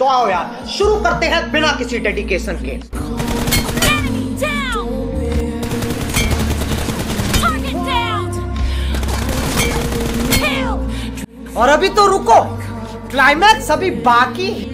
तो आओ यार शुरू करते हैं बिना किसी डेडिकेशन के। और अभी तो रुको, क्लाइमैक्स अभी बाकी है।